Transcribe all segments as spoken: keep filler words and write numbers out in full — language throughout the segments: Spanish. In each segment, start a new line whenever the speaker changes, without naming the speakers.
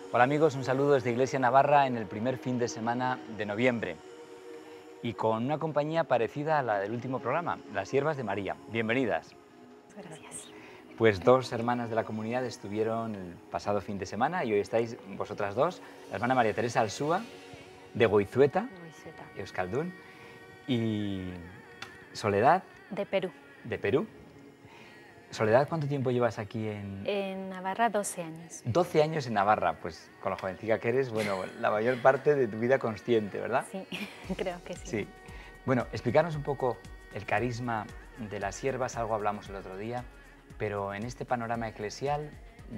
Hola amigos, un saludo desde Iglesia Navarra en el primer fin de semana de noviembre y con una compañía parecida a la del último programa, las Siervas de María. Bienvenidas.
Gracias.
Pues dos hermanas de la comunidad estuvieron el pasado fin de semana y hoy estáis vosotras dos, la hermana María Teresa Alsúa de Goizueta,
Goizueta.
Euskaldun, y Soledad
De Perú.
de Perú. Soledad, ¿cuánto tiempo llevas aquí en...?
En Navarra, doce años.
doce años en Navarra, pues con la jovencita que eres, bueno, la mayor parte de tu vida consciente, ¿verdad?
Sí, creo que sí.
Sí. Bueno, explicarnos un poco el carisma de las siervas, algo hablamos el otro día, pero en este panorama eclesial,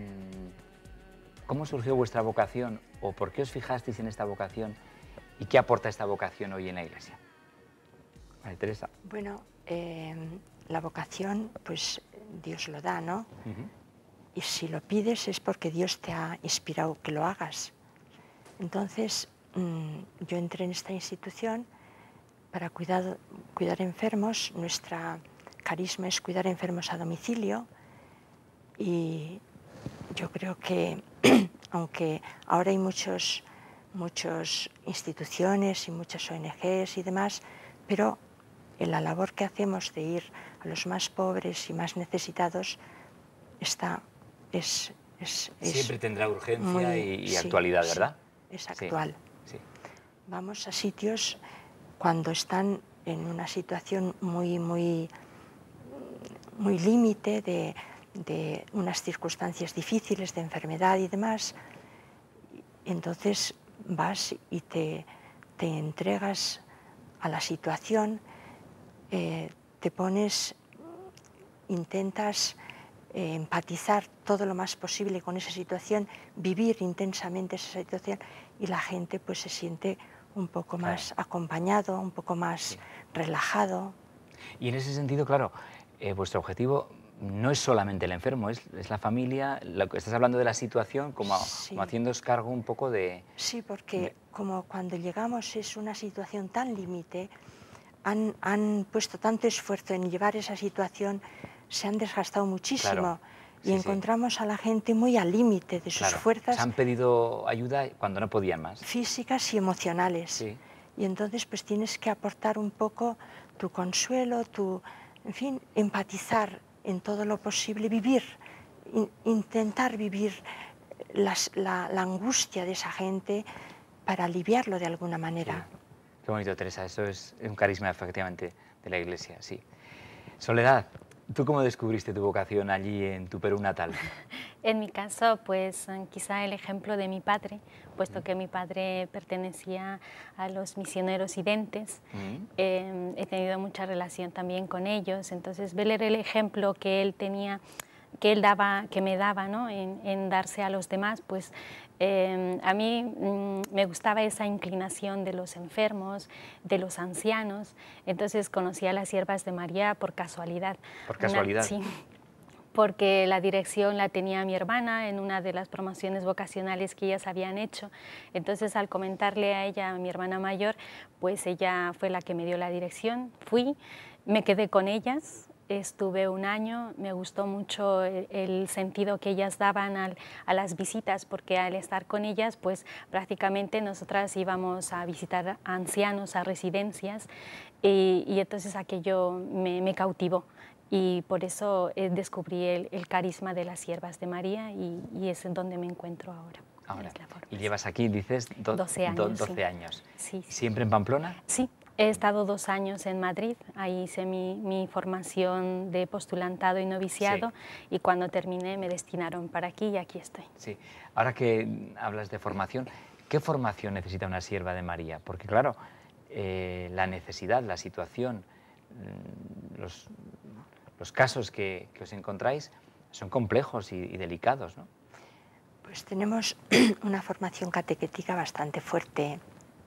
¿cómo surgió vuestra vocación o por qué os fijasteis en esta vocación y qué aporta esta vocación hoy en la Iglesia? María Teresa.
Bueno, eh, la vocación, pues Dios lo da, ¿no?
Uh-huh.
Y si lo pides es porque Dios te ha inspirado que lo hagas. Entonces, mmm, yo entré en esta institución para cuidar, cuidar enfermos. Nuestra carisma es cuidar enfermos a domicilio. Y yo creo que, aunque ahora hay muchos, muchas instituciones y muchas O N Ges y demás, pero en la labor que hacemos de ir a los más pobres y más necesitados está, es, es,
Siempre
es
tendrá urgencia
muy,
y, y
sí,
actualidad, ¿verdad?
Sí, es actual.
Sí, sí.
Vamos a sitios cuando están en una situación muy, muy, muy límite de, de unas circunstancias difíciles de enfermedad y demás. Entonces vas y te, te entregas a la situación, eh, te pones, intentas eh, empatizar todo lo más posible con esa situación, vivir intensamente esa situación y la gente pues se siente un poco
Claro.
más acompañado, un poco más sí. relajado.
Y en ese sentido, claro, eh, vuestro objetivo no es solamente el enfermo, es, es la familia, lo que estás hablando de la situación, como,
sí.
como haciéndoos cargo un poco de...
Sí, porque
de...
como cuando llegamos es una situación tan límite, han, han puesto tanto esfuerzo en llevar esa situación, se han desgastado muchísimo.
Claro.
Y
sí,
encontramos
sí.
a la gente muy al límite de sus
claro.
fuerzas.
Se han pedido ayuda cuando no podían más.
Físicas y emocionales.
Sí.
Y entonces pues tienes que aportar un poco tu consuelo, tu, en fin, empatizar en todo lo posible, vivir, in, intentar vivir las, la, la angustia de esa gente para aliviarlo de alguna manera.
Sí. Qué bonito, Teresa, eso es un carisma efectivamente de la Iglesia, sí. Soledad, ¿tú cómo descubriste tu vocación allí en tu Perú natal?
En mi caso, pues quizá el ejemplo de mi padre, puesto que mi padre pertenecía a los misioneros identes, mm. eh, he tenido mucha relación también con ellos, entonces ver el ejemplo que él tenía, que él daba, que me daba, ¿no? en, en darse a los demás, pues eh, a mí mm, me gustaba esa inclinación de los enfermos, de los ancianos, entonces conocí a las Siervas de María por casualidad.
¿Por casualidad?
Una, sí, porque la dirección la tenía mi hermana en una de las promociones vocacionales que ellas habían hecho. Entonces, al comentarle a ella, a mi hermana mayor, pues ella fue la que me dio la dirección. Fui, me quedé con ellas, estuve un año, me gustó mucho el, el sentido que ellas daban al, a las visitas, porque al estar con ellas, pues prácticamente nosotras íbamos a visitar a ancianos, a residencias, y, y entonces aquello me, me cautivó. Y por eso eh, descubrí el, el carisma de las Siervas de María y, y es en donde me encuentro ahora.
Ahora. Y llevas aquí, dices, do,
doce años.
Do, doce
sí.
años.
Sí, sí.
¿Siempre en Pamplona?
Sí, he estado dos años en Madrid, ahí hice mi, mi formación de postulantado y noviciado, sí. Y cuando terminé me destinaron para aquí y aquí estoy.
Sí, ahora que hablas de formación, ¿qué formación necesita una sierva de María? Porque claro, eh, la necesidad, la situación, los... los casos que, que os encontráis son complejos y, y delicados, ¿no?
Pues tenemos una formación catequética bastante fuerte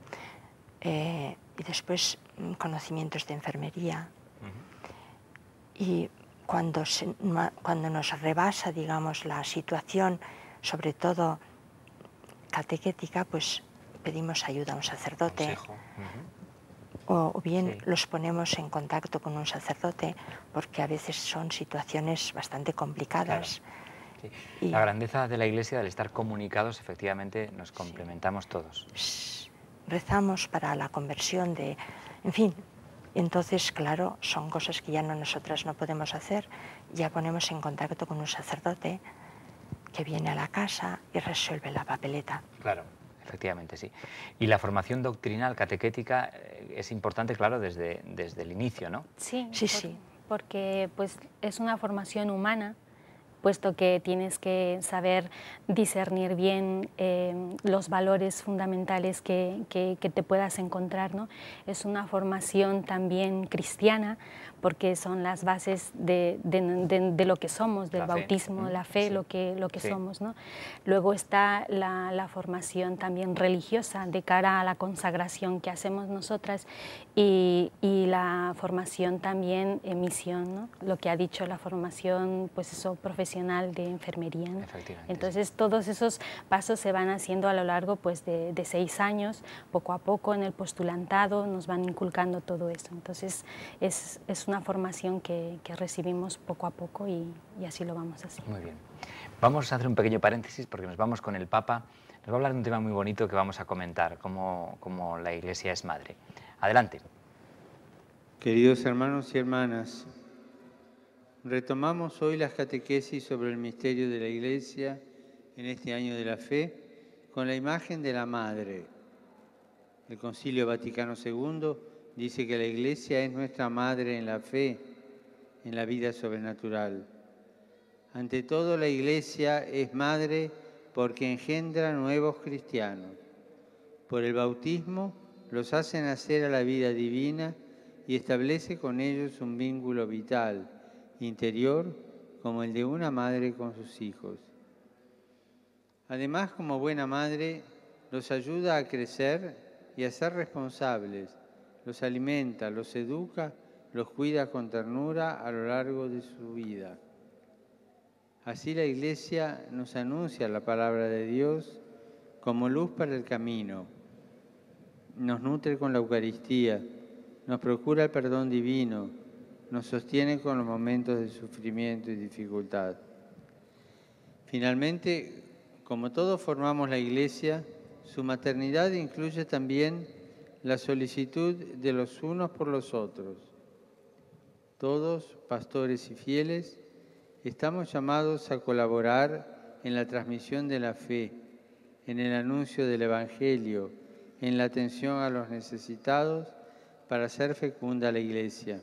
eh, y después conocimientos de enfermería. Uh-huh. Y cuando, se, cuando nos rebasa, digamos, la situación, sobre todo catequética, pues pedimos ayuda a un sacerdote.
Consejo. Uh-huh.
O bien
sí.
los ponemos en contacto con un sacerdote, porque a veces son situaciones bastante complicadas.
Claro. Sí.
Y
la grandeza de la Iglesia, del estar comunicados, efectivamente nos complementamos todos.
rezamos para la conversión de, en fin, entonces, claro, son cosas que ya no nosotras no podemos hacer, ya ponemos en contacto con un sacerdote que viene a la casa y resuelve la papeleta.
Claro, efectivamente, sí. Y la formación doctrinal, catequética, eh, es importante, claro, desde, desde el inicio, ¿no?
Sí,
Sí,
por-
sí.
porque pues, es una formación humana, puesto que tienes que saber discernir bien eh, los valores fundamentales que, que, que te puedas encontrar, ¿no? Es una formación también cristiana, porque son las bases de, de, de, de lo que somos, del
La fe.
bautismo,
Mm,
la fe,
sí.
lo que, lo que
Sí.
somos, ¿no? Luego está la, la formación también religiosa de cara a la consagración que hacemos nosotras y, y la formación también en misión, ¿no? Lo que ha dicho la formación, pues eso, profesional de enfermería, ¿no?
Efectivamente,
Entonces todos esos pasos se van haciendo a lo largo pues, de, de seis años, poco a poco en el postulantado nos van inculcando todo eso. Entonces es, es una formación que, que recibimos poco a poco y, y así lo vamos haciendo.
Muy bien. Vamos a hacer un pequeño paréntesis porque nos vamos con el Papa. Nos va a hablar de un tema muy bonito que vamos a comentar, cómo, cómo la Iglesia es madre. Adelante.
Queridos hermanos y hermanas, retomamos hoy las catequesis sobre el misterio de la Iglesia en este año de la fe con la imagen de la Madre. El Concilio Vaticano segundo dice que la Iglesia es nuestra Madre en la fe, en la vida sobrenatural. Ante todo, la Iglesia es Madre porque engendra nuevos cristianos. Por el bautismo los hace nacer a la vida divina y establece con ellos un vínculo vital, interior, como el de una madre con sus hijos. Además, como buena madre, los ayuda a crecer y a ser responsables, los alimenta, los educa, los cuida con ternura a lo largo de su vida. Así la Iglesia nos anuncia la palabra de Dios como luz para el camino, nos nutre con la Eucaristía, nos procura el perdón divino, nos sostiene con los momentos de sufrimiento y dificultad. Finalmente, como todos formamos la Iglesia, su maternidad incluye también la solicitud de los unos por los otros. Todos, pastores y fieles, estamos llamados a colaborar en la transmisión de la fe, en el anuncio del Evangelio, en la atención a los necesitados, para hacer fecunda la Iglesia.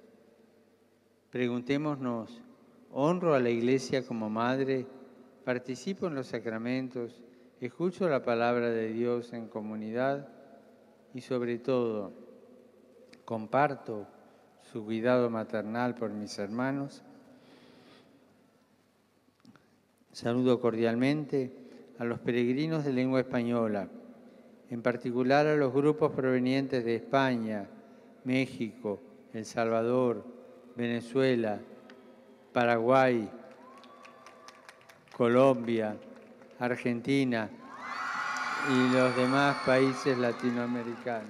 Preguntémonos, ¿honro a la Iglesia como madre? ¿Participo en los sacramentos? ¿Escucho la palabra de Dios en comunidad? Y sobre todo, ¿comparto su cuidado maternal por mis hermanos? Saludo cordialmente a los peregrinos de lengua española, en particular a los grupos provenientes de España, México, El Salvador, Venezuela, Paraguay, Colombia, Argentina y los demás países latinoamericanos.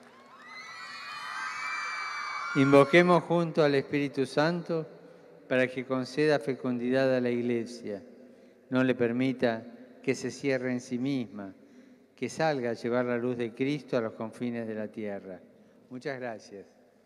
Invoquemos junto al Espíritu Santo para que conceda fecundidad a la Iglesia, no le permita que se cierre en sí misma, que salga a llevar la luz de Cristo a los confines de la tierra. Muchas gracias.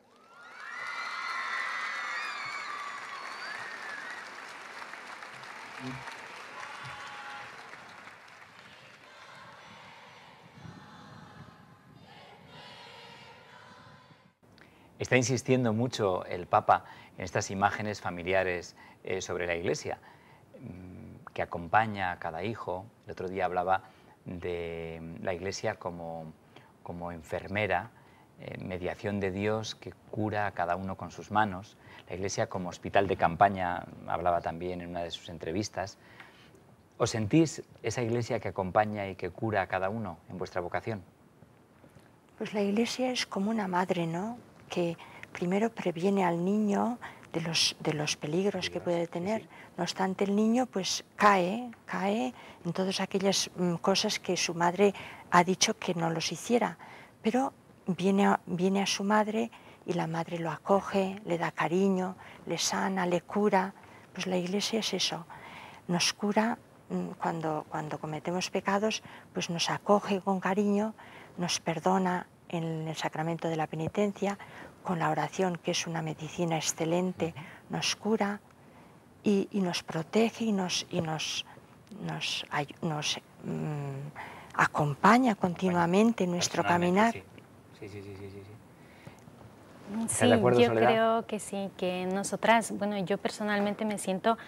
Está insistiendo mucho el Papa en estas imágenes familiares eh, sobre la Iglesia, mmm, que acompaña a cada hijo. El otro día hablaba de la Iglesia como, como enfermera, eh, mediación de Dios que cura a cada uno con sus manos. La Iglesia como hospital de campaña, hablaba también en una de sus entrevistas. ¿Os sentís esa Iglesia que acompaña y que cura a cada uno en vuestra vocación?
Pues la Iglesia es como una madre, ¿no? Que primero previene al niño de los, de los peligros que puede tener. Sí, sí. No obstante, el niño pues cae, cae en todas aquellas mm, cosas que su madre ha dicho que no los hiciera, pero viene a, viene a su madre y la madre lo acoge, le da cariño, le sana, le cura. Pues la Iglesia es eso. nos cura cuando, cuando cometemos pecados, pues nos acoge con cariño, nos perdona en el sacramento de la penitencia, con la oración, que es una medicina excelente, nos cura y, y nos protege y nos, y nos, nos, nos mmm, acompaña continuamente en nuestro caminar.
Sí, sí, sí, sí, sí, sí.
Sí,
acuerdo,
yo
Soledad?
creo que sí, que nosotras, bueno, yo personalmente me siento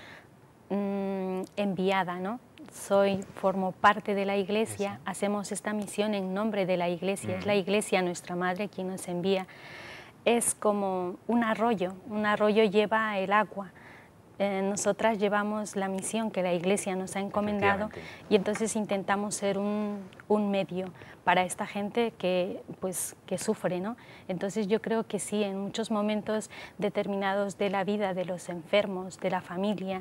mmm, enviada, ¿no? Soy, formo parte de la Iglesia, sí. Hacemos esta misión en nombre de la Iglesia, mm. es la Iglesia, nuestra Madre, quien nos envía. Es como un arroyo, un arroyo lleva el agua. Eh, nosotras llevamos la misión que la Iglesia nos ha encomendado y entonces intentamos ser un, un medio para esta gente que, pues, que sufre, ¿no? Entonces yo creo que sí, en muchos momentos determinados de la vida de los enfermos, de la familia,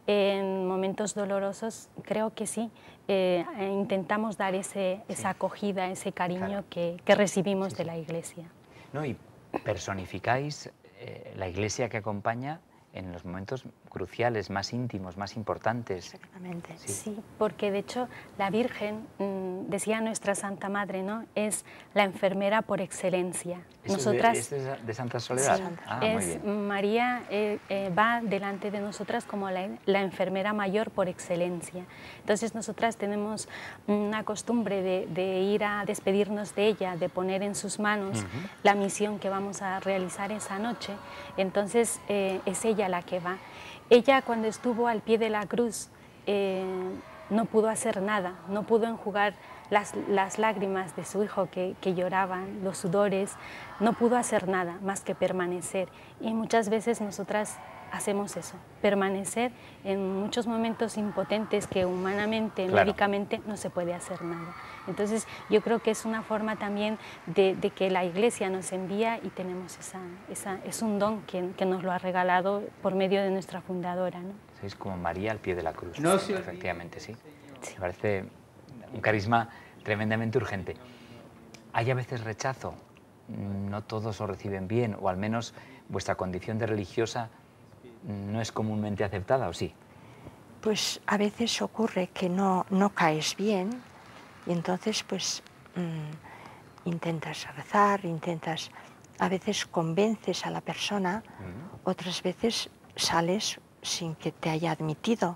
en momentos dolorosos, creo que sí, eh, intentamos dar ese, sí. esa acogida, ese cariño claro. que, que recibimos sí, sí. de la Iglesia.
No, y personificáis eh, la Iglesia que acompaña en los momentos cruciales, más íntimos, más importantes.
Exactamente.
Sí, sí, porque de hecho la Virgen, mmm, decía nuestra Santa Madre, ¿no? Es la enfermera por excelencia.
¿Eso nosotras, es, de, es de, de Santa Soledad?
Sí,
ah,
es,
muy bien.
María eh, eh, va delante de nosotras como la, la enfermera mayor por excelencia. Entonces nosotras tenemos una costumbre de, de ir a despedirnos de ella, de poner en sus manos uh-huh. la misión que vamos a realizar esa noche. Entonces eh, es ella la que va. Ella cuando estuvo al pie de la cruz eh, no pudo hacer nada, no pudo enjugar las, las lágrimas de su hijo que, que lloraban, los sudores, no pudo hacer nada más que permanecer. Y muchas veces nosotras hacemos eso, permanecer en muchos momentos impotentes que humanamente, claro. médicamente no se puede hacer nada. Entonces yo creo que es una forma también de, de que la Iglesia nos envía y tenemos esa, esa es un don que, que nos lo ha regalado por medio de nuestra fundadora, ¿no?
Sois como María al pie de la cruz,
no,
sí, efectivamente, sí. sí. Me parece un carisma tremendamente urgente. Hay a veces rechazo, no todos lo reciben bien, o al menos vuestra condición de religiosa no es comúnmente aceptada, ¿o sí?
Pues a veces ocurre que no, no caes bien y entonces pues mmm, intentas rezar, intentas, a veces convences a la persona, uh-huh. otras veces sales sin que te haya admitido.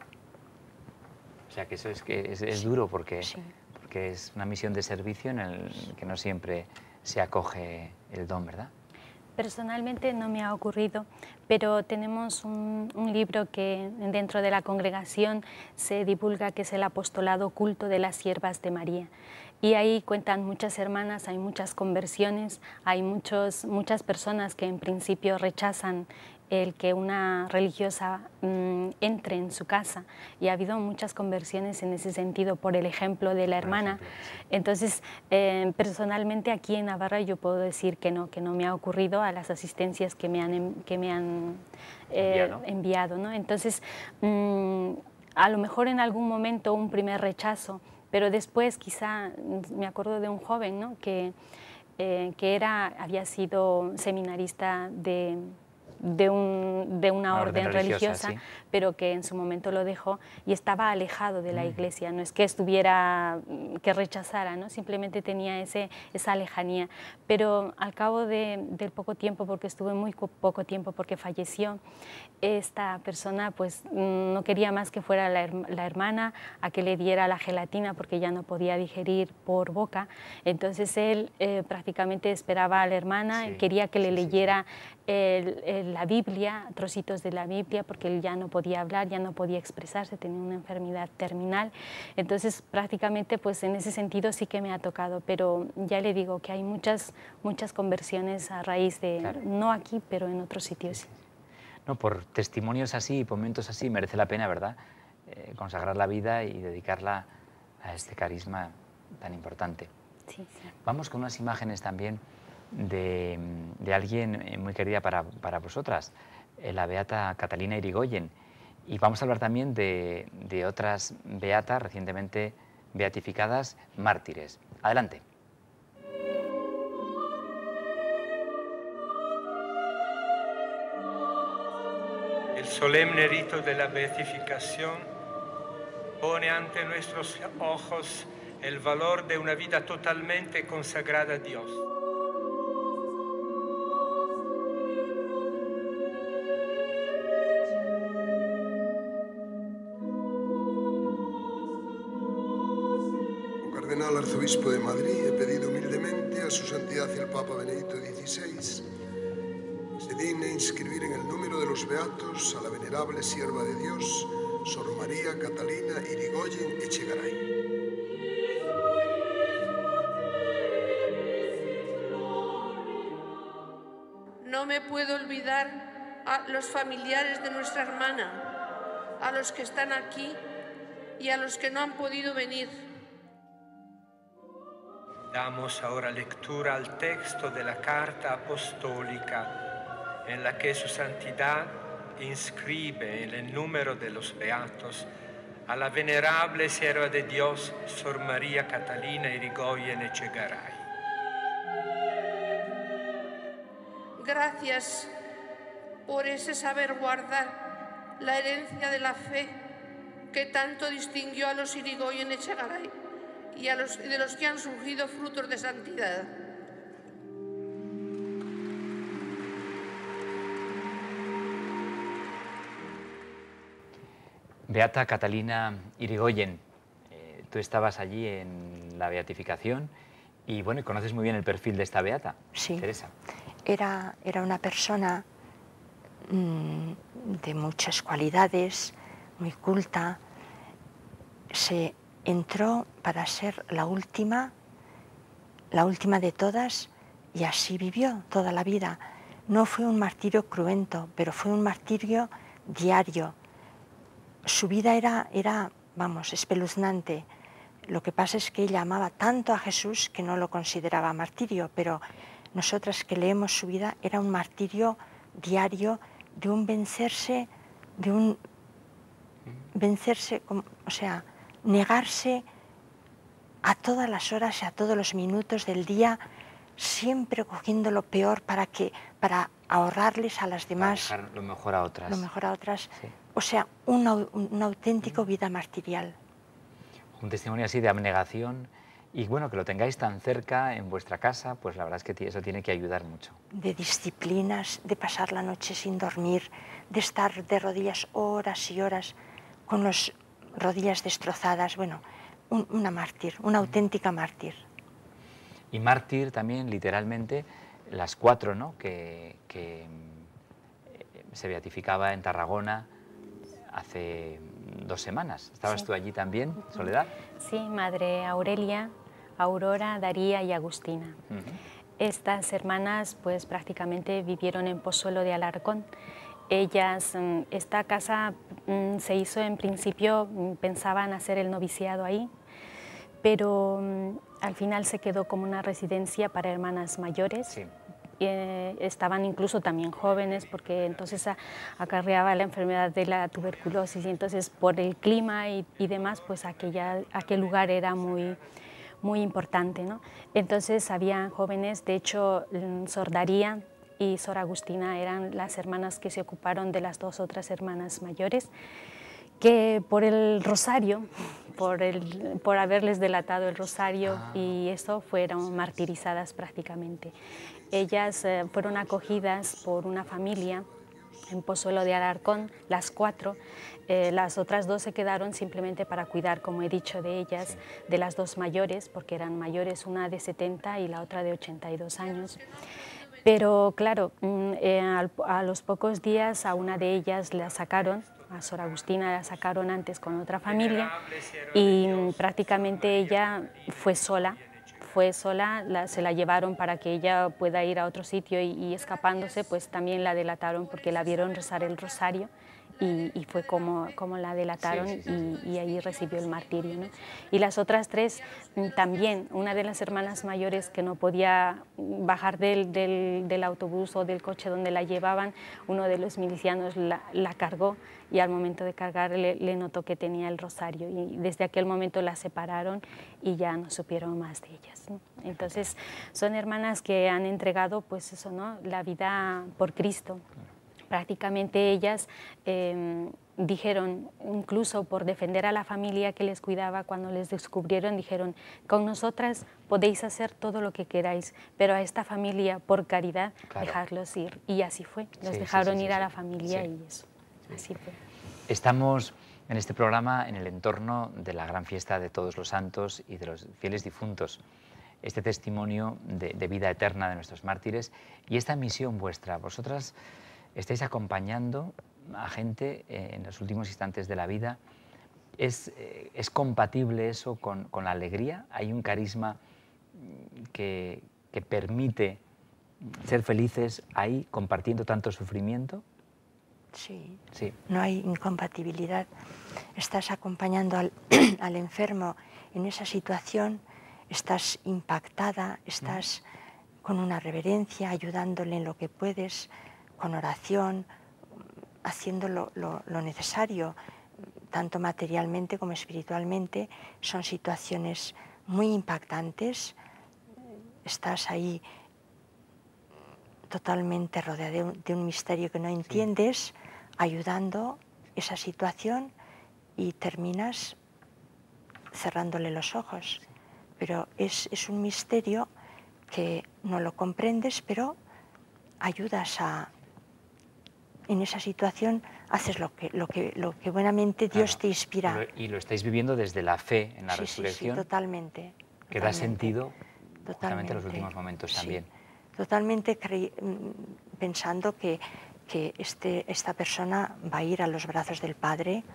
O sea que eso es, que es, es sí. duro porque,
sí.
porque es una misión de servicio en el que no siempre se acoge el don, ¿verdad?
Personalmente no me ha ocurrido, pero tenemos un, un libro que dentro de la congregación se divulga, que es el Apostolado Oculto de las Siervas de María. Y ahí cuentan muchas hermanas, hay muchas conversiones, hay muchos, muchas personas que en principio rechazan el que una religiosa mmm, entre en su casa, y ha habido muchas conversiones en ese sentido por el ejemplo de la hermana. Ejemplo, sí. Entonces, eh, personalmente aquí en Navarra yo puedo decir que no, que no me ha ocurrido a las asistencias que me han, que me han eh, enviado, enviado, ¿no? Entonces, mmm, a lo mejor en algún momento un primer rechazo, pero después quizá, me acuerdo de un joven, ¿no? que, eh, que era, había sido seminarista de... De, un, de una, una orden, orden religiosa, religiosa sí. pero que en su momento lo dejó y estaba alejado de la mm. Iglesia. No es que estuviera, que rechazara, ¿no? Simplemente tenía ese, esa lejanía. Pero al cabo de, del poco tiempo, porque estuve muy poco tiempo porque falleció, esta persona pues no quería más que fuera la, la hermana a que le diera la gelatina porque ya no podía digerir por boca. Entonces él eh, prácticamente esperaba a la hermana, sí. quería que le sí, leyera sí. El, el, la Biblia, trocitos de la Biblia, porque él ya no podía hablar, ya no podía expresarse, tenía una enfermedad terminal. Entonces prácticamente pues en ese sentido sí que me ha tocado, pero ya le digo que hay muchas, muchas conversiones a raíz de, claro. no aquí, pero en otros sitios. Sí.
No, por testimonios así, por momentos así, merece la pena, ¿verdad?, eh, consagrar la vida y dedicarla a este carisma tan importante.
Sí, sí.
Vamos con unas imágenes también de, de alguien muy querida para, para vosotras, eh, la beata Catalina Irigoyen. Y vamos a hablar también de, de otras beatas recientemente beatificadas, mártires. Adelante.
El solemne rito de la beatificación pone ante nuestros ojos el valor de una vida totalmente consagrada a Dios.
Cardenal Arzobispo de Madrid, he pedido humildemente a su santidad el Papa Benedicto dieciséis se digne inscribir en el número de los beatos a la venerable sierva de Dios, Sor María Catalina Irigoyen Echegaray.
No me puedo olvidar a los familiares de nuestra hermana, a los que están aquí y a los que no han podido venir.
Damos ahora lectura al texto de la carta apostólica en la que su santidad inscribe en el número de los beatos a la venerable sierva de Dios, Sor María Catalina Irigoyen Echegaray.
Gracias por ese saber guardar la herencia de la fe que tanto distinguió a los Irigoyen Echegaray y a los, de los que han surgido frutos de santidad.
Beata Catalina Irigoyen, eh, tú estabas allí en la beatificación y bueno, conoces muy bien el perfil de esta beata,
sí.
Teresa.
Era, era una persona mmm, de muchas cualidades, muy culta. Se entró para ser la última, la última de todas, y así vivió toda la vida. No fue un martirio cruento, pero fue un martirio diario. Su vida era, era, vamos, espeluznante. Lo que pasa es que ella amaba tanto a Jesús que no lo consideraba martirio, pero nosotras que leemos su vida era un martirio diario de un vencerse, de un vencerse, o sea, negarse a todas las horas y a todos los minutos del día, siempre cogiendo lo peor para, que, para ahorrarles a las demás.
Para dejar lo mejor a otras.
Lo mejor a otras.
Sí.
O sea, una, una auténtica vida martirial.
Un testimonio así de abnegación y bueno, que lo tengáis tan cerca en vuestra casa, pues la verdad es que eso tiene que ayudar mucho.
De disciplinas, de pasar la noche sin dormir, de estar de rodillas horas y horas con las rodillas destrozadas. Bueno, un, una mártir, una auténtica mártir.
Y mártir también, literalmente, las cuatro, ¿no?, que, que se beatificaba en Tarragona hace dos semanas. ¿Estabas
sí.
tú allí también, Soledad?
Sí, Madre Aurelia, Aurora, Daría y Agustina. Uh-huh. Estas hermanas pues prácticamente vivieron en Pozuelo de Alarcón. Ellas, esta casa se hizo en principio, pensaban hacer el noviciado ahí, pero al final se quedó como una residencia para hermanas mayores. Sí. Eh, estaban incluso también jóvenes porque entonces a, acarreaba la enfermedad de la tuberculosis y entonces por el clima y, y demás pues aquella, aquel lugar era muy, muy importante, ¿no? Entonces había jóvenes, de hecho Sor Daría y Sor Agustina eran las hermanas que se ocuparon de las dos otras hermanas mayores, que por el rosario, por, el, por haberles delatado el rosario ah. y eso fueron martirizadas prácticamente. Ellas eh, fueron acogidas por una familia en Pozuelo de Alarcón, las cuatro. Eh, las otras dos se quedaron simplemente para cuidar, como he dicho, de ellas, sí. de las dos mayores, porque eran mayores, una de setenta y la otra de ochenta y dos años. Pero claro, eh, a, a los pocos días a una de ellas la sacaron, a Sor Agustina la sacaron antes con otra familia y prácticamente ella fue sola. Fue sola, la, se la llevaron para que ella pueda ir a otro sitio y, y escapándose, pues también la delataron porque la vieron rezar el rosario y, y fue como, como la delataron sí, sí, sí. Y, y ahí recibió el martirio, ¿no? Y las otras tres también, una de las hermanas mayores que no podía bajar del, del, del autobús o del coche donde la llevaban, uno de los milicianos la, la cargó y al momento de cargar le, le notó que tenía el rosario y desde aquel momento la separaron y ya no supieron más de ellas, ¿no? Entonces son hermanas que han entregado pues eso, ¿no?, la vida por Cristo. Prácticamente ellas eh, dijeron, incluso por defender a la familia que les cuidaba, cuando les descubrieron, dijeron, con nosotras podéis hacer todo lo que queráis, pero a esta familia, por caridad, claro, dejarlos ir. Y así fue, los sí, dejaron sí, sí, ir sí, a la familia sí. y eso, sí. así fue.
Estamos en este programa en el entorno de la gran fiesta de Todos los Santos y de los fieles difuntos, este testimonio de, de vida eterna de nuestros mártires y esta misión vuestra. Vosotras estáis acompañando a gente eh, en los últimos instantes de la vida. ¿Es, eh, es compatible eso con, con la alegría? ¿Hay un carisma que, que permite ser felices ahí, compartiendo tanto sufrimiento?
Sí,
sí.
No hay incompatibilidad. Estás acompañando al, al enfermo en esa situación, estás impactada, estás mm. con una reverencia, ayudándole en lo que puedes, con oración, haciendo lo, lo, lo necesario, tanto materialmente como espiritualmente. Son situaciones muy impactantes. Estás ahí totalmente rodeado de un, de un misterio que no entiendes, sí. ayudando esa situación y terminas cerrándole los ojos. Pero es, es un misterio que no lo comprendes, pero ayudas a... En esa situación haces lo que, lo que, lo que buenamente Dios claro, te inspira.
Lo, y lo estáis viviendo desde la fe en la
sí,
resurrección.
Sí, sí, totalmente.
Que
totalmente,
da sentido
totalmente,
justamente en los últimos momentos
sí,
también.
Totalmente pensando que, que este, esta persona va a ir a los brazos del Padre,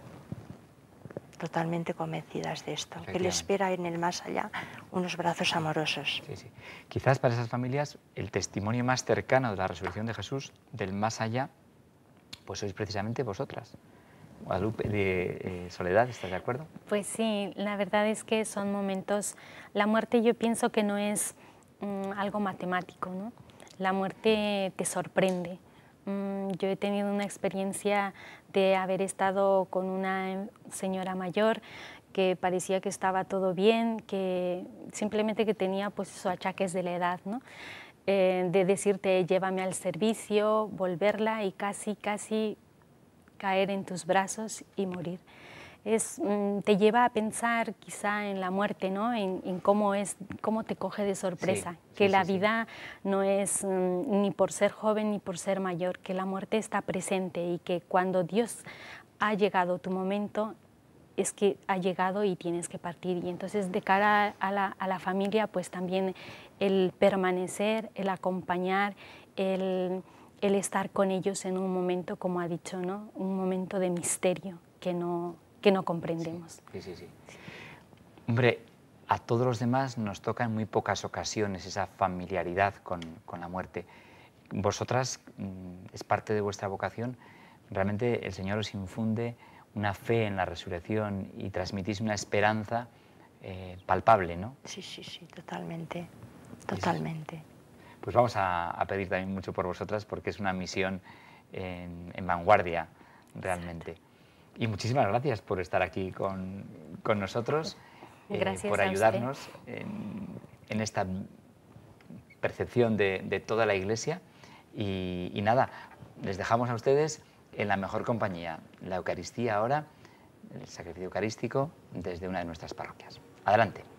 totalmente convencidas de esto, que le espera en el más allá unos brazos amorosos.
Sí, sí. Quizás para esas familias el testimonio más cercano de la resurrección de Jesús, del más allá, pues sois precisamente vosotras. Guadalupe, de eh, Soledad, ¿estás de acuerdo?
Pues sí, la verdad es que son momentos... La muerte yo pienso que no es um, algo matemático, ¿no? La muerte te sorprende. Um, yo he tenido una experiencia de haber estado con una señora mayor que parecía que estaba todo bien, que simplemente que tenía pues esos achaques de la edad, ¿no? Eh, de decirte llévame al servicio, volverla y casi, casi caer en tus brazos y morir. Es, mm, te lleva a pensar quizá en la muerte, ¿no? en, en cómo, es, cómo te coge de sorpresa, sí, que sí, la sí, vida sí. no es mm, ni por ser joven ni por ser mayor, que la muerte está presente y que cuando Dios ha llegado tu momento, es que ha llegado y tienes que partir. Y entonces de cara a la, a la familia, pues también el permanecer, el acompañar, el, el estar con ellos en un momento, como ha dicho, ¿no? Un momento de misterio que no, que no comprendemos.
Sí, sí, sí. Hombre, a todos los demás nos toca en muy pocas ocasiones esa familiaridad con, con la muerte. Vosotras, es parte de vuestra vocación, realmente el Señor os infunde una fe en la resurrección y transmitís una esperanza eh, palpable, ¿no?
Sí, sí, sí, totalmente, totalmente.
Pues vamos a, a pedir también mucho por vosotras porque es una misión en, en vanguardia, realmente. Exacto. Y muchísimas gracias por estar aquí con, con nosotros,
gracias
eh, por ayudarnos en, en esta percepción de, de toda la Iglesia. Y, y nada, les dejamos a ustedes en la mejor compañía, la Eucaristía ahora, el sacrificio eucarístico desde una de nuestras parroquias. Adelante.